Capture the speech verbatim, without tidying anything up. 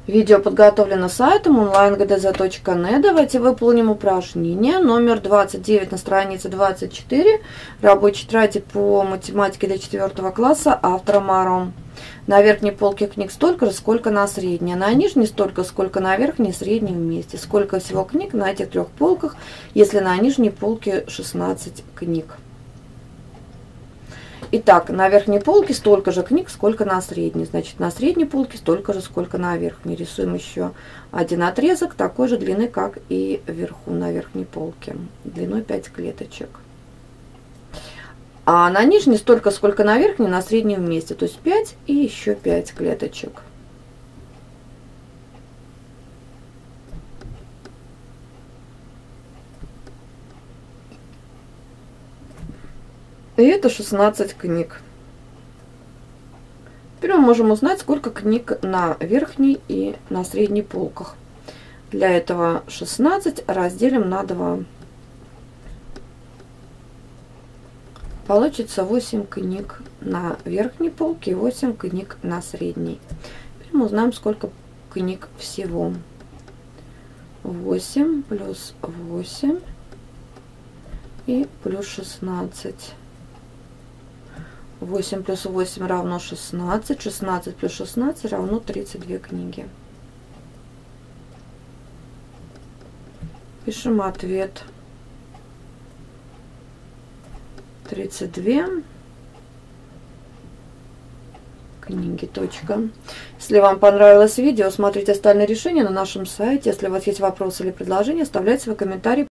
Видео подготовлено сайтом онлайн гэ дэ зэ точка нет. Давайте выполним упражнение номер двадцать девять на странице двадцать четыре. Рабочий тетради по математике для четвёртого класса автора Маро. На верхней полке книг столько же, сколько на средней. На нижней столько, сколько на верхней и средней вместе. Сколько всего книг на этих трех полках, если на нижней полке шестнадцать книг. Итак, на верхней полке столько же книг, сколько на средней. Значит, на средней полке столько же, сколько на верхней. Рисуем еще один отрезок такой же длины, как и вверху на верхней полке. Длиной пять клеточек. А на нижней столько, сколько на верхней, на средней вместе. То есть пять и еще пять клеточек. И это шестнадцать книг. Теперь мы можем узнать, сколько книг на верхней и на средней полках. Для этого шестнадцать разделим на два. Получится восемь книг на верхней полке и восемь книг на средней. Теперь мы узнаем, сколько книг всего. восемь плюс восемь и плюс шестнадцать. восемь плюс восемь равно шестнадцать. шестнадцать плюс шестнадцать равно тридцать две книги. Пишем ответ. тридцать две книги. Точка. Если вам понравилось видео, смотрите остальные решения на нашем сайте. Если у вас есть вопросы или предложения, оставляйте свои комментарии.